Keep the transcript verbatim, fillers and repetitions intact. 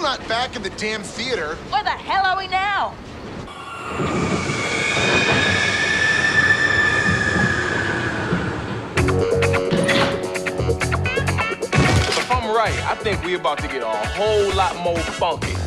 Still not back in the damn theater. Where the hell are we now? If I'm right, I think we're about to get a whole lot more funky.